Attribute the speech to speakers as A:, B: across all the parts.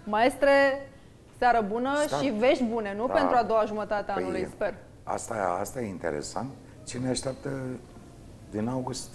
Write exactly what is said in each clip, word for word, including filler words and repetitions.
A: Maestre, seară bună
B: Stat.
A: și vești bune, nu?
B: Da.
A: Pentru a doua jumătate a
B: Păi,
A: anului, sper.
B: Asta, asta e interesant. Ce ne așteaptă din august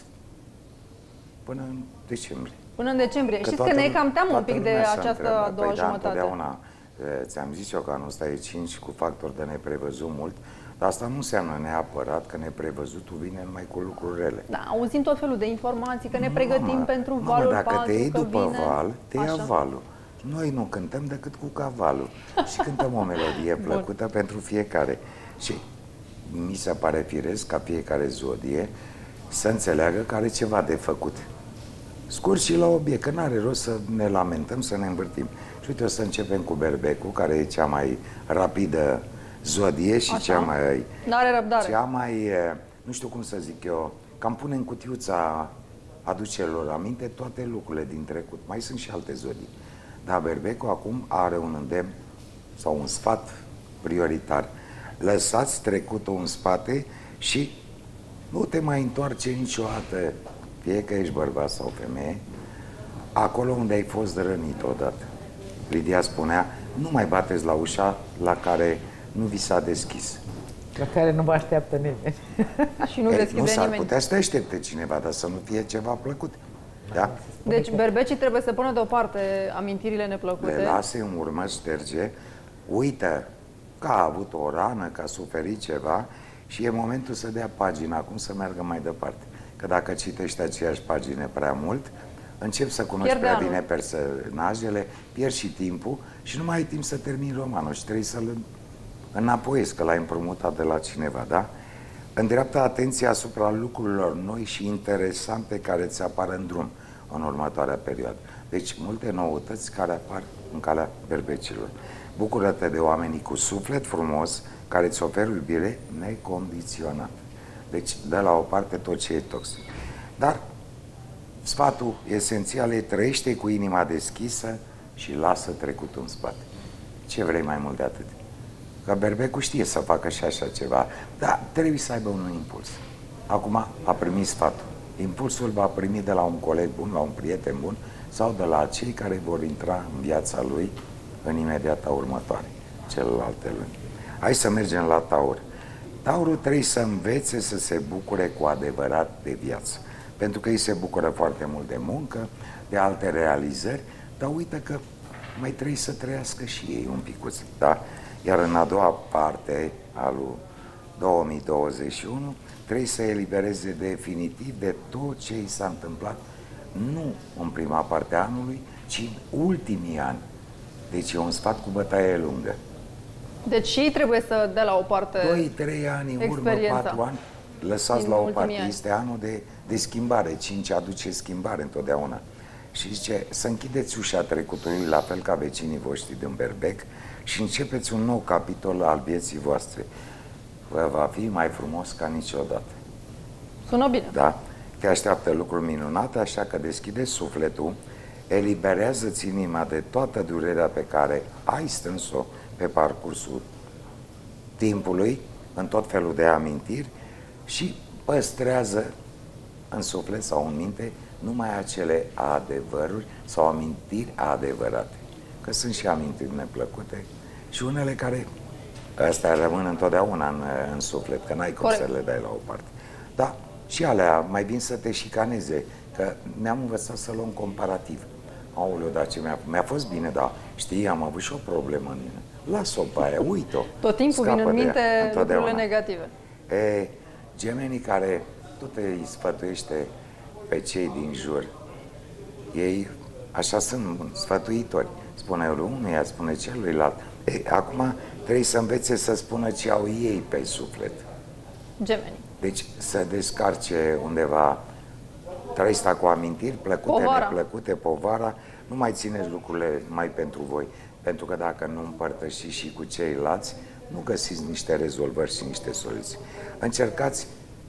B: până în decembrie.
A: Până în decembrie. Știți că ne cam teamă un pic de această a doua
B: păi,
A: jumătate.
B: Da, întotdeauna. Ți-am zis eu că anul ăsta e cinci cu factor de neprevăzut mult, dar asta nu înseamnă neapărat că neprevăzutul vine numai cu lucruri rele.
A: Da, auzim tot felul de informații, că ne pregătim
B: Mamă,
A: pentru
B: mamă,
A: valul
B: dacă
A: patru,
B: te iei
A: că
B: după
A: vine...
B: val, te ia
A: Așa.
B: valul. Noi nu cântăm decât cu cavalul și cântăm o melodie plăcută pentru fiecare. Și mi se pare firesc ca fiecare zodie să înțeleagă că are ceva de făcut. Scurt și la obiect, că n-are rost să ne lamentăm, să ne învârtim. Și uite, o să începem cu Berbecul, care e cea mai rapidă zodie și
A: Așa.
B: cea mai...
A: N-are răbdare.
B: Cea mai, nu știu cum să zic eu, cam pune în cutiuța aducerilor aminte toate lucrurile din trecut. Mai sunt și alte zodii. Dar Berbecul acum are un îndemn sau un sfat prioritar. Lăsați trecutul în spate și nu te mai întoarce niciodată, fie că ești bărbat sau femeie, acolo unde ai fost rănit odată. Lidia spunea, nu mai bateți la ușa la care nu vi s-a deschis.
C: La care nu vă așteaptă nimeni.
A: Și nu
B: Ei,
A: deschide
B: nu s-ar
A: nimeni.
B: putea să te aștepte cineva, dar să nu fie ceva plăcut. Da?
A: Deci berbecii trebuie să pună deoparte amintirile neplăcute.
B: Le lase în urmă, șterge, uită că a avut o rană, că a suferit ceva și e momentul să dea pagina, acum să meargă mai departe. Că dacă citești aceeași pagine prea mult, începi să cunoști
A: Pierde
B: prea
A: anul.
B: bine personajele, pierzi și timpul și nu mai ai timp să termini romanul și trebuie să-l înapoiezi, că l-ai împrumutat de la cineva, da? Îndreaptă atenția asupra lucrurilor noi și interesante care ți apar în drum în următoarea perioadă. Deci, multe noutăți care apar în calea berbecilor. Bucură-te de oamenii cu suflet frumos care îți oferă iubire necondiționată. Deci, dă la o parte tot ce e toxic. Dar sfatul esențial e trăiește cu inima deschisă și lasă trecutul în spate. Ce vrei mai mult de atât? Că Berbecul știe să facă și așa ceva, dar trebuie să aibă un impuls. Acum a primit sfatul. Impulsul va primi de la un coleg bun, la un prieten bun sau de la cei care vor intra în viața lui în imediata următoare, celelalte luni. Hai să mergem la Taur. Taurul trebuie să învețe să se bucure cu adevărat de viață, pentru că ei se bucură foarte mult de muncă, de alte realizări, dar uită că mai trebuie să trăiască și ei un picuț, da? Iar în a doua parte a lui două mii douăzeci și unu trebuie să elibereze definitiv de tot ce i s-a întâmplat, nu în prima parte a anului, ci în ultimii ani. Deci e un sfat cu bătaie lungă.
A: Deci și ei trebuie să dea la o parte
B: doi trei ani, în urmă, patru ani, lăsați
A: din
B: la o
A: ultimii
B: parte.
A: ani.
B: Este anul de, de schimbare. cinci aduce schimbare întotdeauna. Și zice, să închideți ușa trecutului, la fel ca vecinii voștri din Berbec, și începeți un nou capitol al vieții voastre. Vă va fi mai frumos ca niciodată.
A: Sună bine.
B: Da? Te așteaptă lucruri minunate, așa că deschideți sufletul, eliberează-ți inima de toată durerea pe care ai strâns-o pe parcursul timpului, în tot felul de amintiri, și păstrează în suflet sau în minte numai acele adevăruri sau amintiri adevărate. Că sunt și amintiri neplăcute și unele care astea rămân întotdeauna în, în suflet, că n-ai cum
A: Corect.
B: să le dai la o parte. Da, și alea mai bine să te șicaneze, că ne-am învățat să luăm comparativ. Aoleu, dar ce mi-a, mi-a fost bine, dar știi, am avut și o problemă în mine. Las-o pe aia, uit-o.
A: Tot timpul vin în minte lucrurile negative.
B: E, gemenii care tot îi sfătuiește pe cei din jur, ei așa sunt sfătuitori. Spune unuia, spune celuilalt. E, acum trebuie să învețe să spună ce au ei pe suflet.
A: Gemenii.
B: Deci să descarce undeva trăista cu amintiri, plăcute,
A: Povara.
B: neplăcute, povara, nu mai țineți lucrurile mai pentru voi. Pentru că dacă nu împărtășiți și cu ceilalți, nu găsiți niște rezolvări și niște soluții. Încercați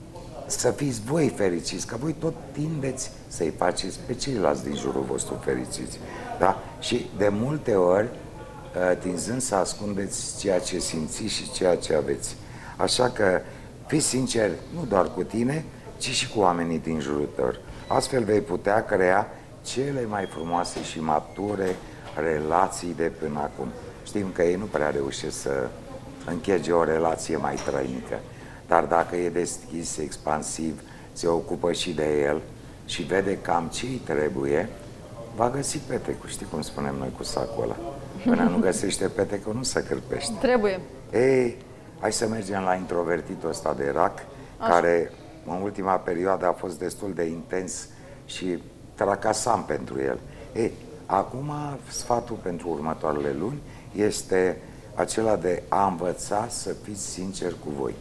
B: să fiți voi fericiți, că voi tot tindeți să-i faceți pe ceilalți din jurul vostru fericiți. Da? Și de multe ori, tinzând să ascundeți ceea ce simțiți și ceea ce aveți. Așa că fiți sinceri, nu doar cu tine, ci și cu oamenii din jurul tău. Astfel vei putea crea cele mai frumoase și mature relații de până acum. Știm că ei nu prea reușesc să închege o relație mai trăinică, dar dacă e deschis, expansiv, se ocupă și de el și vede cam ce îi trebuie, va găsi petecul. Știi cum spunem noi cu sacul ăla? Până nu găsește petecul, nu se cârpește.
A: Trebuie.
B: Ei, hai să mergem la introvertitul ăsta de rac, Așa. care în ultima perioadă a fost destul de intens și tracasant pentru el. Ei, acum sfatul pentru următoarele luni este acela de a învăța să fiți sinceri cu voi.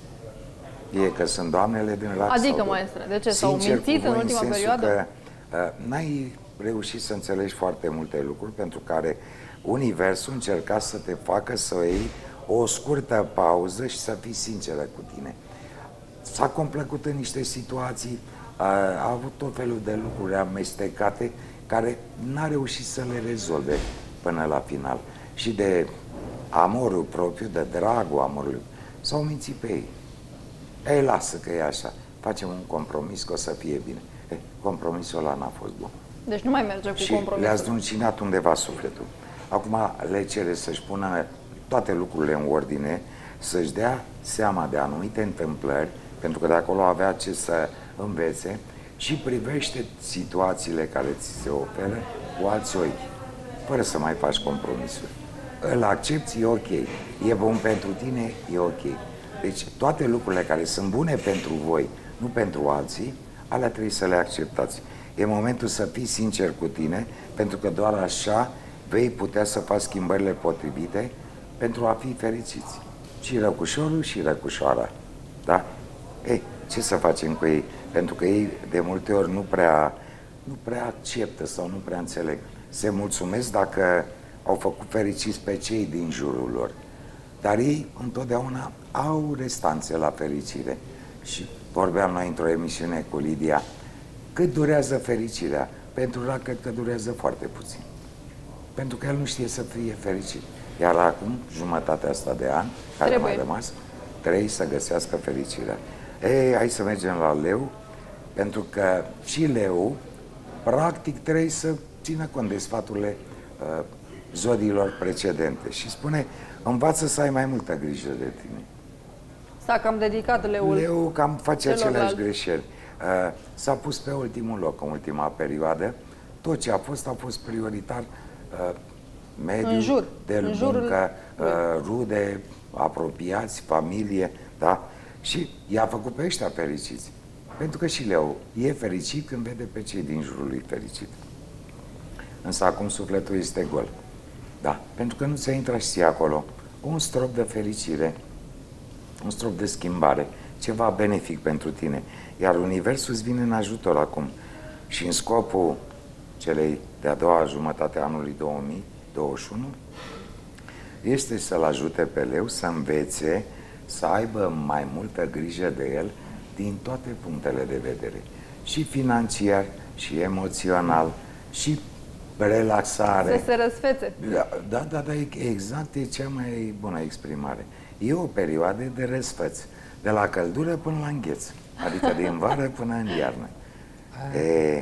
B: E că sunt doamnele din rac.
A: Adică,
B: sau
A: maestre, de ce? S-au mințit în ultima
B: în
A: perioadă?
B: Că, uh, n-ai reușit să înțelegi foarte multe lucruri pentru care Universul încerca să te facă să iei o scurtă pauză și să fii sinceră cu tine. S-a complăcut în niște situații, a, a avut tot felul de lucruri amestecate care n-a reușit să le rezolve până la final. Și de amorul propriu, de dragul amorului, s-au mințit pe ei. Ei, lasă că e așa, facem un compromis că o să fie bine. Ei, compromisul ăla n-a fost bun.
A: Deci nu mai merge cu
B: și
A: compromisul.
B: le-a zdruncinat undeva sufletul. Acum le cere să-și pună toate lucrurile în ordine, să-și dea seama de anumite întâmplări, pentru că de acolo avea ce să învețe, și privește situațiile care ți se oferă cu alți ochi, fără să mai faci compromisuri. Îl accepti, e ok. E bun pentru tine, e ok. Deci toate lucrurile care sunt bune pentru voi, nu pentru alții, alea trebuie să le acceptați. E momentul să fii sincer cu tine, pentru că doar așa vei putea să faci schimbările potrivite pentru a fi fericiți. Și răcușorul și răcușoara. Da? Ei, ce să facem cu ei? Pentru că ei de multe ori nu prea, nu prea acceptă sau nu prea înțeleg. Se mulțumesc dacă au făcut fericiți pe cei din jurul lor. Dar ei întotdeauna au restanțe la fericire. Și vorbeam noi într-o emisiune cu Lidia, cât durează fericirea? Pentru ea cred că durează foarte puțin. Pentru că el nu știe să fie fericit. Iar acum, jumătatea asta de an, care
A: Trebuie.
B: a mai rămas, trebuie să găsească fericirea. Ei, hai să mergem la leu, pentru că și leu, practic, trebuie să țină cont de sfaturile uh, zodiilor precedente. Și spune, învață să ai mai multă grijă de tine.
A: S-a cam dedicat leul.
B: Leu cam face
A: celorlalți.
B: aceleași greșeli. Uh, s-a pus pe ultimul loc în ultima perioadă. Tot ce a fost, a fost prioritar uh, mediul,
A: în jur.
B: de
A: în
B: muncă,
A: jurul...
B: uh, rude, apropiați, familie, da? Și i-a făcut pe ăștia fericiți. Pentru că și Leu e fericit când vede pe cei din jurul lui fericit. Însă acum sufletul este gol. Da? Pentru că nu ți-a intrat și acolo un strop de fericire, un strop de schimbare, ceva benefic pentru tine. Iar Universul îți vine în ajutor acum. Și în scopul celei de-a doua jumătate a anului două mii douăzeci și unu este să-l ajute pe Leu să învețe să aibă mai multă grijă de el din toate punctele de vedere. Și financiar, și emoțional, și relaxare.
A: Să se răsfețe.
B: Da, da, da, da, exact, e cea mai bună exprimare. E o perioadă de răsfăț, de la căldură până la îngheț, adică din vară până în iarnă. E,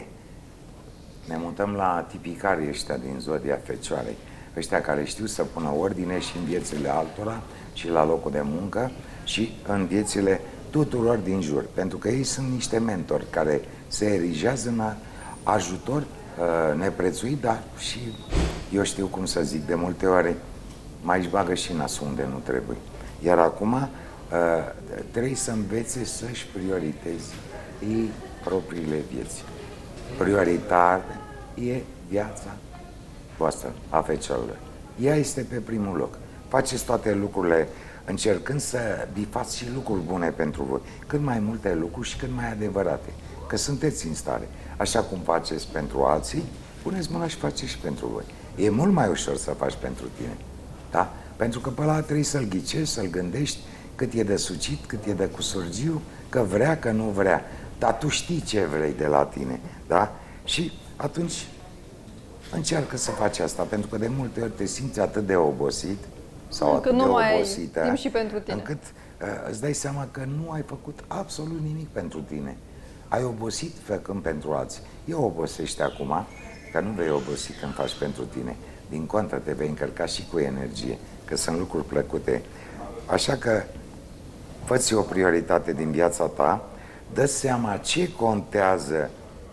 B: ne mutăm la tipicarii ăștia din zodia Fecioarei, ăștia care știu să pună ordine și în viețile altora, și la locul de muncă, și în viețile tuturor din jur, pentru că ei sunt niște mentori care se erigează în ajutor uh, neprețuit, dar și, eu știu cum să zic, de multe ori mai își bagă și nasul unde nu trebuie. Iar acum uh, trebuie să învețe să-și prioriteze ei propriile vieți. Prioritar e viața voastră, a fecioarelor. Ea este pe primul loc. Faceți toate lucrurile încercând să bifați și lucruri bune pentru voi. Cât mai multe lucruri și cât mai adevărate. Că sunteți în stare. Așa cum faceți pentru alții, puneți mâna și faceți și pentru voi. E mult mai ușor să faci pentru tine. Da? Pentru că pe ăla trebuie să-l ghicești, să-l gândești cât e de sucit, cât e de cusurgiu, că vrea, că nu vrea. Dar tu știi ce vrei de la tine. Da? Și atunci încearcă să faci asta, pentru că de multe ori te simți atât de obosit sau
A: încât
B: atât
A: nu
B: de
A: mai
B: obosită,
A: ai timp și pentru tine.
B: încât uh, îți dai seama că nu ai făcut absolut nimic pentru tine. Ai obosit făcând pentru alții. Eu obosește acum, că nu vei obosi când faci pentru tine. din contră te vei încărca și cu energie, că sunt lucruri plăcute. Așa că fă-ți o prioritate din viața ta, dă seama ce contează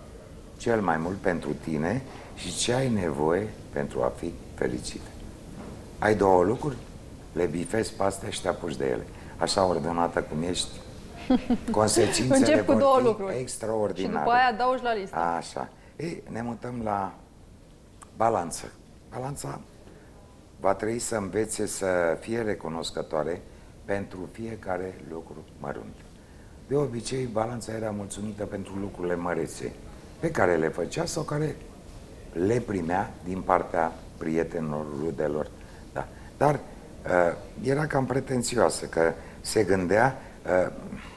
B: cel mai mult pentru tine și ce ai nevoie pentru a fi fericit. Ai două lucruri, le bifezi pe astea și te apuci de ele. Așa ordonată cum ești, consecințele
A: Încep cu
B: vor
A: două
B: fi
A: lucruri
B: extraordinare.
A: și după aia adaugi la listă.
B: Așa. Ei, ne mutăm la balanță. Balanța va trebui să învețe să fie recunoscătoare pentru fiecare lucru mărunt. De obicei, balanța era mulțumită pentru lucrurile mărețe pe care le făcea sau care le primea din partea prietenilor, rudelor. Da. Dar uh, era cam pretențioasă, că se gândea uh,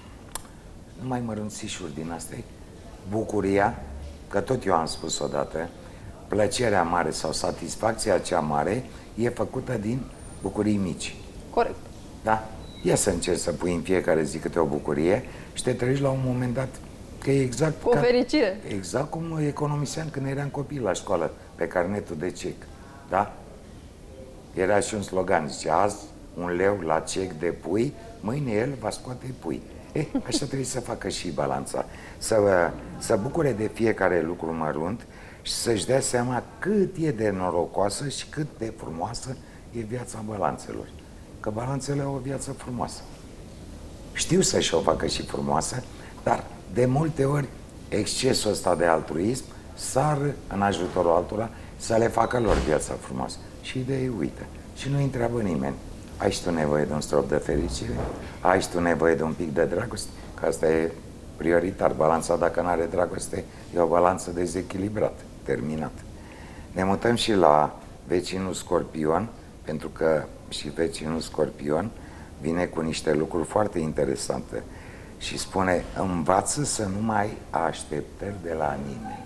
B: numai mărunțișuri din astea, bucuria, că tot eu am spus odată, plăcerea mare sau satisfacția cea mare e făcută din bucurii mici.
A: Corect.
B: Da? Ia să încerci să pui în fiecare zi câte o bucurie și te treci la un moment dat că e exact
A: cu o fericire.
B: Ca, exact cum economiseam când eram copil la școală, pe carnetul de cec. Da? Era și un slogan, zice, azi un leu la cec de pui, mâine el va scoate pui. Eh, așa trebuie să facă și balanța. Să, să bucure de fiecare lucru mărunt și să-și dea seama cât e de norocoasă și cât de frumoasă e viața balanțelor. Că balanțele au o viață frumoasă. Știu să-și o facă și frumoasă, dar de multe ori excesul ăsta de altruism sar în ajutorul altora să le facă lor viața frumoasă. Și de ei uită. Și nu întreabă nimeni. Ai și tu nevoie de un strop de fericire? Ai și tu nevoie de un pic de dragoste? Că asta e prioritar. Balanța, dacă nu are dragoste, e o balanță dezechilibrată, terminată. Ne mutăm și la vecinul Scorpion, pentru că și vecinul Scorpion vine cu niște lucruri foarte interesante și spune, învață să nu mai ai așteptări de la nimeni.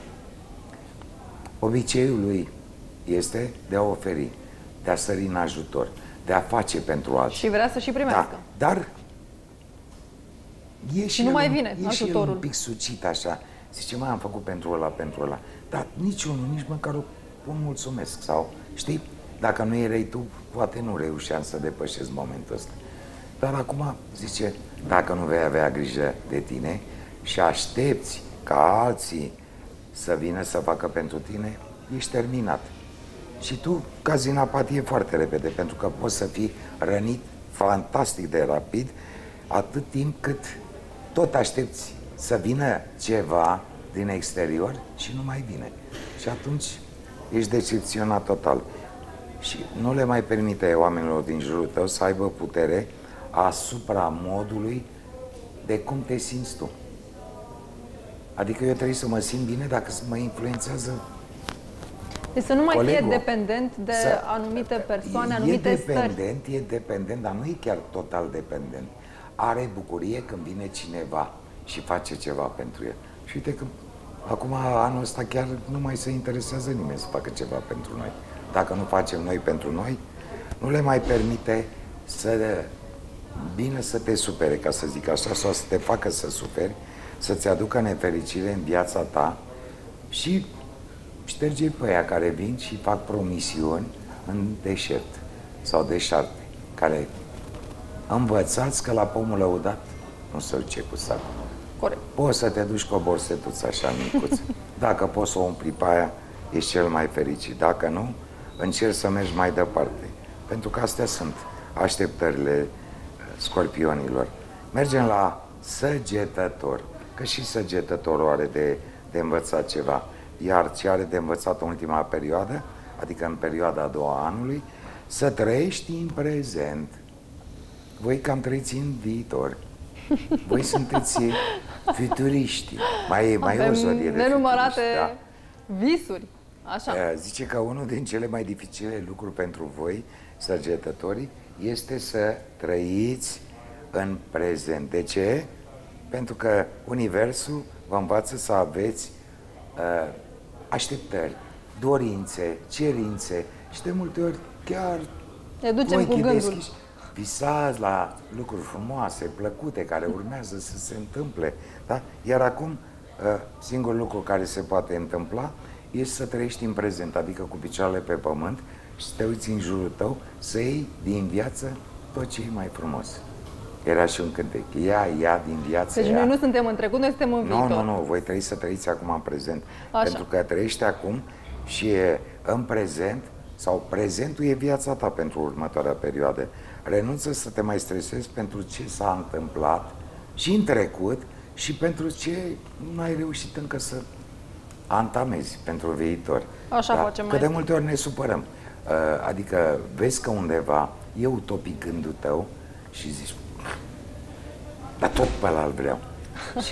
B: Obiceiul lui este de a oferi, de a sări în ajutor, de a face pentru alții.
A: Și vrea să și primească.
B: Da, dar e și
A: nu
B: el,
A: mai vine
B: e și el
A: ajutorul.
B: un pic sucit așa. Zice, mai am făcut pentru ăla, pentru ăla. Dar niciunul, nici măcar un mulțumesc. Sau, știi, dacă nu erai tu, poate nu reușeam să depășesc momentul ăsta. Dar acum, zice, dacă nu vei avea grijă de tine și aștepți ca alții să vină să facă pentru tine, ești terminat. Și tu cazi în apatie foarte repede, pentru că poți să fii rănit fantastic de rapid, atât timp cât tot aștepți să vină ceva din exterior și nu mai vine. Și atunci ești decepționat total. Și nu le mai permite oamenilor din jurul tău să aibă putere asupra modului de cum te simți tu. Adică eu trebuie să mă simt bine dacă mă influențează
A: Deci să nu mai
B: colegul.
A: fie dependent de
B: Să,
A: anumite persoane,
B: e
A: anumite
B: dependent,
A: stări.
B: E dependent, dar nu e chiar total dependent. Are bucurie când vine cineva și face ceva pentru el. Și uite că acum, anul ăsta, chiar nu mai se interesează nimeni să facă ceva pentru noi. Dacă nu facem noi pentru noi, nu le mai permite să bine să te supere, ca să zic așa, sau să te facă să suferi, să-ți aducă nefericire în viața ta și șterge pe aia care vin și fac promisiuni în deșert sau deșarte, care învățați că la pomul lăudat nu se duce cu sacul.
A: Corect.
B: Poți să te duci cu o borsetuță așa micuță. Dacă poți să o umpli pe aia, ești cel mai fericit. Dacă nu, încerci să mergi mai departe. Pentru că astea sunt așteptările scorpionilor. Mergem la săgetător. Că și săgetătorul are de, de învățat ceva. Iar ce are de învățat în ultima perioadă, adică în perioada a doua anului, să trăiești în prezent. Voi cam trăiți în viitor. Voi sunteți futuriști. Mai, mai e o zodie de
A: nenumărate
B: da.
A: visuri. Așa.
B: Zice că unul din cele mai dificile lucruri pentru voi, săgetătorii, este să trăiți în prezent. De ce? Pentru că Universul vă învață să aveți uh, așteptări, dorințe, cerințe și de multe ori chiar
A: ne ducem cu gândul. Deschiși,
B: visați la lucruri frumoase, plăcute, care urmează să se întâmple. Da? Iar acum, uh, singurul lucru care se poate întâmpla este să trăiești în prezent, adică cu picioarele pe pământ și să te uiți în jurul tău, să iei din viață tot ce e mai frumos. Era și un cântec. Ia, ia din viață.
A: Deci
B: ia.
A: noi nu suntem în trecut, noi suntem în
B: Nu,
A: viitor.
B: nu, nu, voi trebuie să trăiți acum în prezent.
A: Așa.
B: Pentru că trăiești acum și e în prezent, sau prezentul e viața ta pentru următoarea perioadă. Renunță să te mai stresezi pentru ce s-a întâmplat și în trecut și pentru ce nu ai reușit încă să antamezi pentru viitor.
A: Așa
B: da?
A: facem,
B: Că de
A: maestru.
B: multe ori ne supărăm. Adică vezi că undeva e utopic gândul tău și zici, dar tot pe ăla îl vreau. Și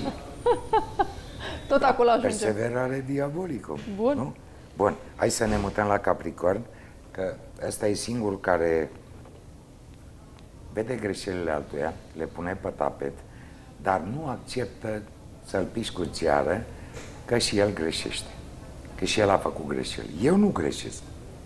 A: Tot acolo ajungem.
B: perseverare diabolică.
A: Bun.
B: Nu? Bun, hai să ne mutăm la Capricorn, că ăsta e singurul care vede greșelile altuia, le pune pe tapet, dar nu acceptă să-l piși cu țiară că și el greșește, că și el a făcut greșeli. Eu nu greșesc.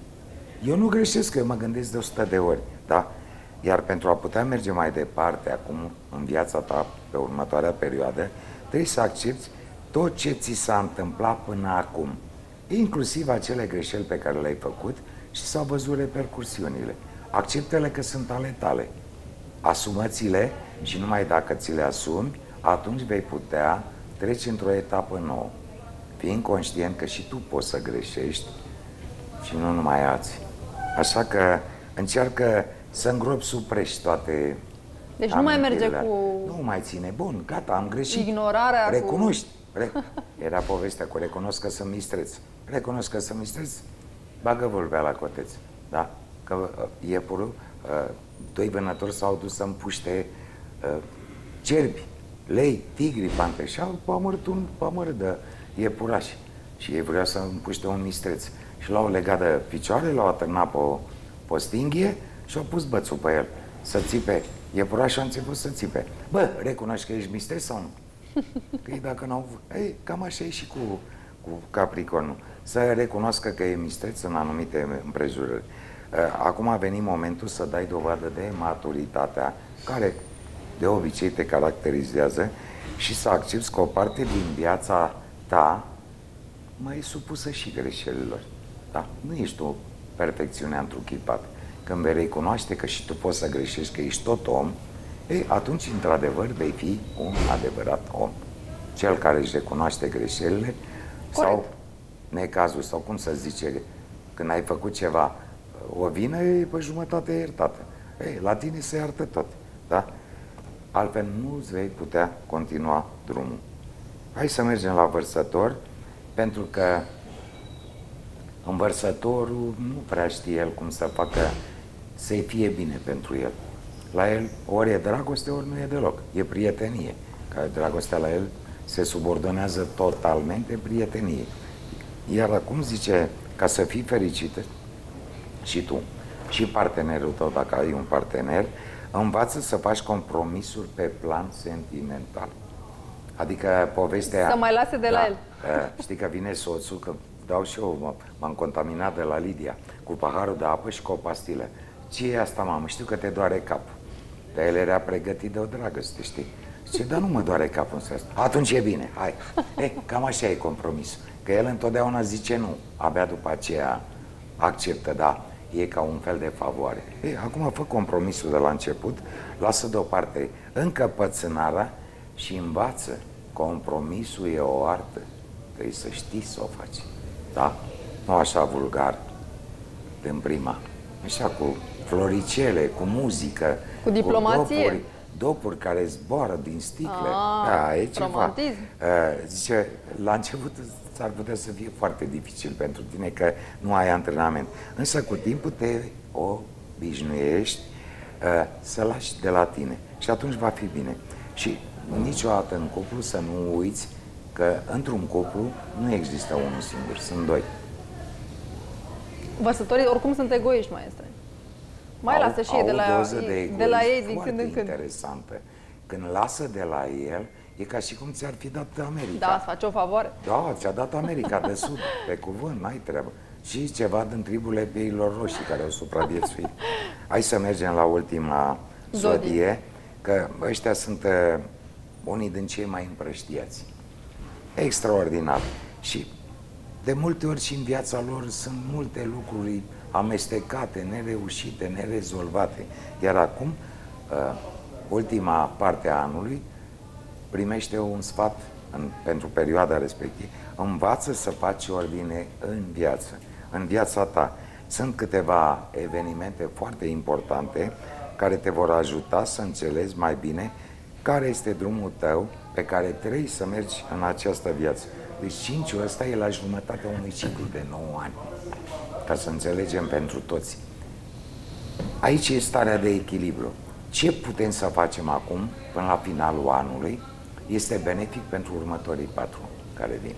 B: Eu nu greșesc, că eu mă gândesc de o sută de ori, da? Iar pentru a putea merge mai departe acum în viața ta pe următoarea perioadă, trebuie să accepti tot ce ți s-a întâmplat până acum, inclusiv acele greșeli pe care le-ai făcut și s-au văzut repercursiunile. Acceptă-le că sunt ale tale. Asumă-ți-le și numai dacă ți le asumi, atunci vei putea trece într-o etapă nouă. Fiind conștient că și tu poți să greșești și nu numai alții. Așa că încearcă să îngropi sub preș toate.
A: Deci nu mai merge
B: amintirile.
A: cu
B: Nu mai ține. Bun, gata, am greșit.
A: ignorarea, cu...
B: Recunoști. Re... Era povestea cu recunosc că sunt mistreț. Recunosc că sunt mistreț, bagă vulpea la coteț. Da? Că uh, iepurul, uh, doi vânători s-au dus să împuște uh, cerbi, lei, tigri, pante și au omorât un pămăr de iepurași. Și ei vreau să împuște un mistreț. Și l-au legat de picioare, l-au atârnat pe o, pe o stinghie și au pus bățul pe el să țipe. Iepurașul a început să țipe. Bă, recunoști că ești mistreț sau nu? Că ei dacă n-au... Ei, cam așa e și cu, cu Capricornul. Să recunoască că e mistreț în anumite împrejurări. Acum a venit momentul să dai dovadă de maturitatea care de obicei te caracterizează și să accepti că o parte din viața ta mai e supusă și greșelilor. Da? Nu ești o perfecțiune întruchipată. Când vei recunoaște că și tu poți să greșești, că ești tot om, ei, atunci, într-adevăr, vei fi un adevărat om. Cel care își recunoaște greșelile. Corect. Sau necazul, sau cum să zice, când ai făcut ceva, o vină e pe jumătate iertată. Ei, la tine se iartă tot. Da? Altfel nu îți vei putea continua drumul. Hai să mergem la Vărsător, pentru că învărsătorul nu prea știe el cum să facă să-i fie bine pentru el. La el ori e dragoste, ori nu e deloc. E prietenie. Că dragostea la el se subordonează totalmente prieteniei. Iar acum zice, ca să fii fericită, și tu, și partenerul tău, dacă ai un partener, învață să faci compromisuri pe plan sentimental. Adică povestea...
A: Să mai lase de
B: da,
A: la el.
B: Știi că vine soțul, că dau și eu, m-am contaminat de la Lidia, cu paharul de apă și cu o pastilă. Ce e asta, mamă? Știu că te doare capul. Dar el era pregătit de o dragoste, știi? Zice, dar nu mă doare capul în seara. Atunci e bine, hai. E, cam așa e compromisul. Că el întotdeauna zice nu. Abia după aceea acceptă, da? E ca un fel de favoare. E, acum fă compromisul de la început, lasă deoparte încăpățânarea și învață. Compromisul e o artă. Trebuie să știi să o faci. Da? Nu așa vulgar, din prima. Așa cu floricele, cu muzică,
A: cu diplomație,
B: cu dopuri, dopuri care zboară din sticle.
A: Ah,
B: da, e ceva.
A: romantism.
B: Uh, zice, la început s-ar putea să fie foarte dificil pentru tine că nu ai antrenament. Însă cu timpul te obișnuiești uh, să lași de la tine și atunci va fi bine. Și niciodată în cuplu să nu uiți că într-un cuplu nu există unul singur, sunt doi.
A: Vărsătorii oricum sunt egoiști, maestre. Mai
B: au,
A: lasă și ei de la,
B: de,
A: de la ei din când în când.
B: Interesantă. Când lasă de la el, e ca și cum ți-ar fi dat America.
A: Da, îți face o favoare.
B: Da, ți-a dat America de Sud, pe cuvânt, n-ai treabă. Și ceva din triburile peilor roșii care au supraviețuit. Hai să mergem la ultima zodie, zodie că ăștia sunt uh, unii din cei mai împrăștiați. Extraordinar. Și De multe ori și în viața lor sunt multe lucruri amestecate, nereușite, nerezolvate. Iar acum, uh, ultima parte a anului, primește un sfat în, pentru perioada respectivă. Învață să faci ordine în viață, în viața ta. Sunt câteva evenimente foarte importante care te vor ajuta să înțelegi mai bine care este drumul tău pe care trebuie să mergi în această viață. Deci cinciul ăsta e la jumătatea unui ciclu de nouă ani, ca să înțelegem pentru toți. Aici e starea de echilibru. Ce putem să facem acum, până la finalul anului, este benefic pentru următorii patru care vin.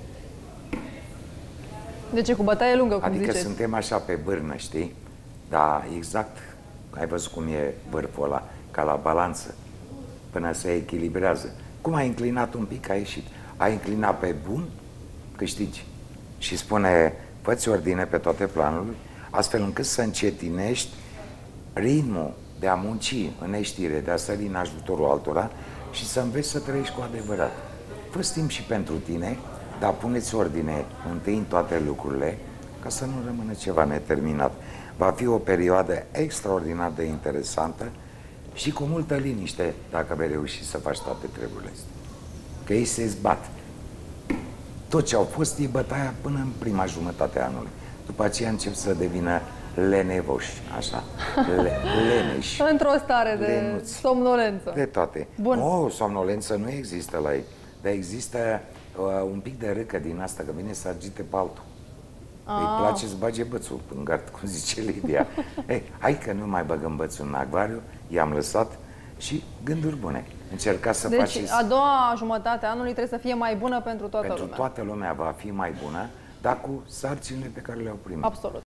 A: Deci e cu bătaie lungă, cum
B: Adică
A: ziceți.
B: suntem așa pe bârnă, știi? Dar exact, ai văzut cum e vârful ăla, ca la balanță, până se echilibrează. Cum ai înclinat un pic, ai ieșit. Ai înclinat pe bun, câștigi. Și spune, fă-ți ordine pe toate planurile, astfel încât să încetinești ritmul de a munci în neștire, de a sări în ajutorul altora și să înveți să trăiești cu adevărat. Fă-ți timp și pentru tine, dar puneți ordine întâi în toate lucrurile, ca să nu rămână ceva neterminat. Va fi o perioadă extraordinar de interesantă și cu multă liniște, dacă vei reuși să faci toate treburile astea. Că ei se zbat. Tot ce au fost e bătaia până în prima jumătate a anului. După aceea încep să devină lenevoși, așa, le, leneși.
A: Într-o stare de
B: lenuți,
A: somnolență.
B: de toate.
A: Bun.
B: O, somnolență nu există la ei, dar există uh, un pic de râcă din asta, că vine să agite pe altul.
A: Ah.
B: Îi place să bage bățul în gard, cum zice Lidia. Ei, hai că nu mai băgăm bățul în acvariu, i-am lăsat și gânduri bune. Încercați să
A: Deci
B: faceți...
A: a doua jumătate a anului trebuie să fie mai bună pentru toată
B: pentru
A: lumea.
B: toată lumea va fi mai bună, dar cu sarcinile pe care le-au primit.
A: Absolut.